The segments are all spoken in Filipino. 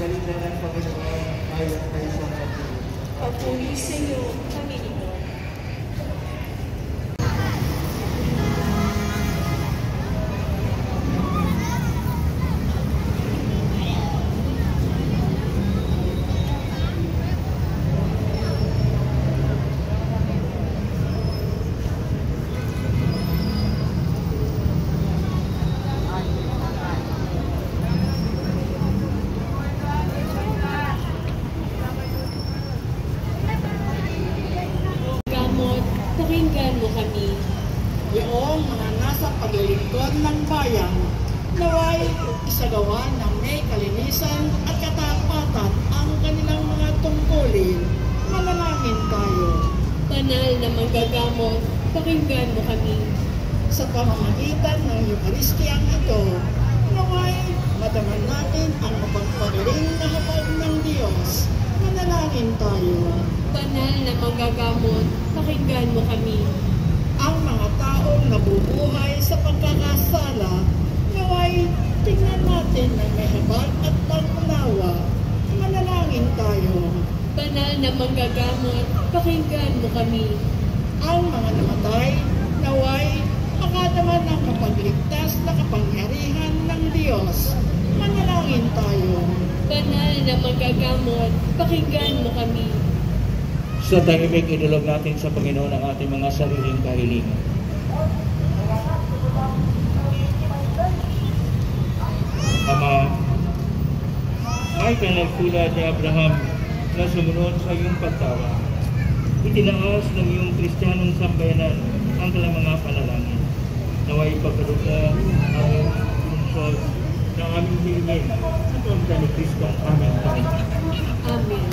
salita ng Panginoon ayon kay San Mateo. Papuri sa iyo, Panginoon. Pakinggan mo kami. Iyong mga nasa paglilingkod ng bayan, naway isagawa ng may kalinisan at katapatan ang kanilang mga tungkulin. Manalangin tayo. Banal na manggagamot, pakinggan mo kami. Sa pamamagitan ng Eukaristiyang ito, naway madaman natin ang mapagpagaling na habag ng Diyos. Manalangin tayo. Banal na manggagamot, pakinggan mo kami. Ang mga taong nabubuhay sa pagkakasala, naway tingnan natin ng may habag at pag-unawa. Manalangin tayo. Banal na manggagamot, pakinggan mo kami. Ang mga namatay, naway makadaman ng kapagligtas na kapangyarihan ng Diyos. Manalangin tayo. Banal na manggagamot, pakinggan mo kami. Sa tahimik, idulog natin sa Panginoon ang ating mga sariling kahilingan. Ama, may pinagtulad ni Abraham na sumunod sa iyong pagtawa. Itinaas ng iyong Kristiyanong sambayanan ang kanilang mga panalangin. Naway pagkaroon mo ang lungsod ng aming hilingin sa pamamagitan ni Kristo ang aming Panginoon. Amen.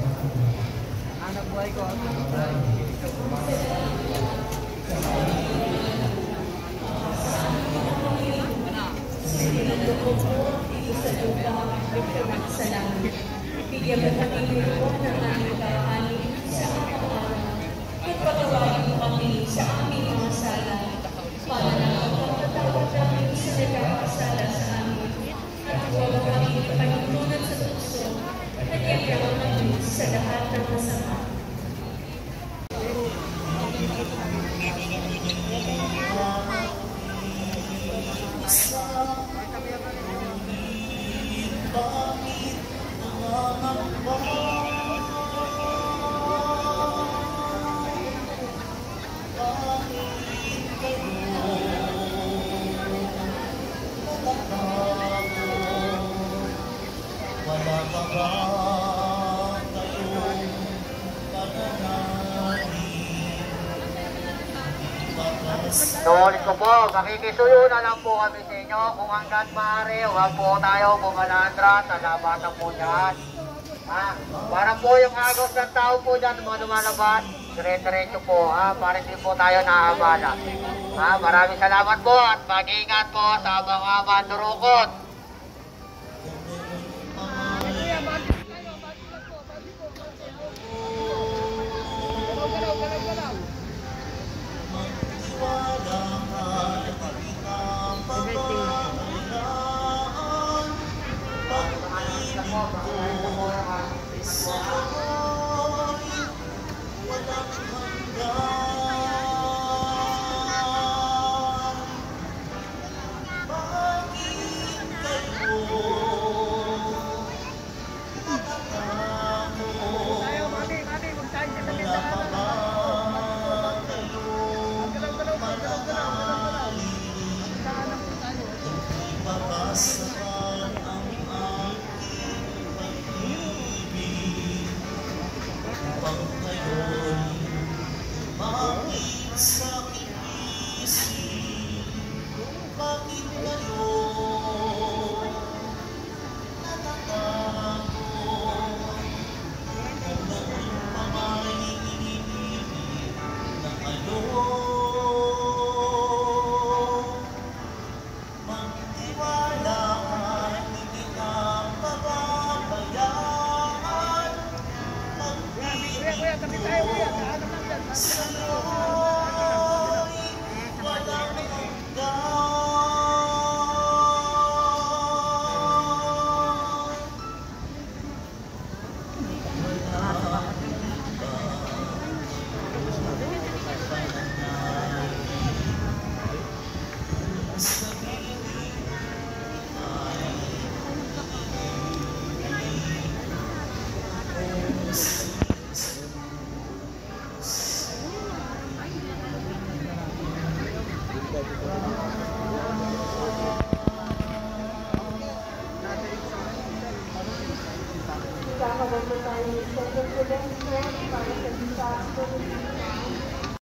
Bigyan mo kami ngayon ng aming kakanin sa araw-araw at patawarin mo kami sa aming mga sala para na magpapatawad namin sa nagkakasala sa amin at huwag kami pagtutunan sa tukso at iyayaw kami sa lahat ng masama. Sulit ko po, makikisuyo na lang po kami sa inyo. Kung hanggang maaari, huwag po tayo bumalandra sa labatan po dyan. Para po yung agos ng tao po dyan, mga lumalabas, dire-diretso po, para hindi po tayo naaabala. Maraming salamat po at mag-ingat po sa mga mandurukot. Magdadalo tayo sa presidensya para sa disaster